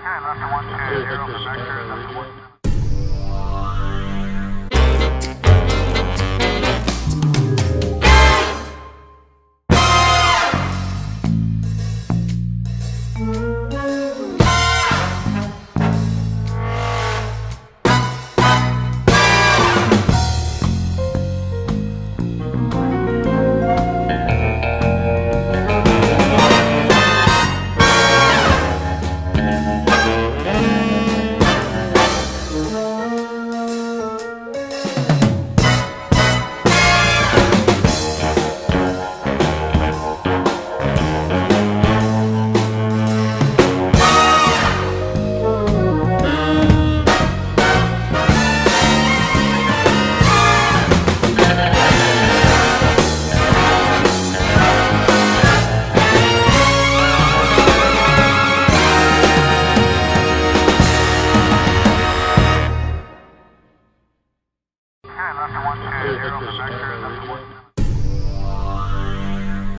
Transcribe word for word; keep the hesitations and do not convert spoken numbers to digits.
nothing one two zero for vector, nothing one. Nothing one two zero for vector,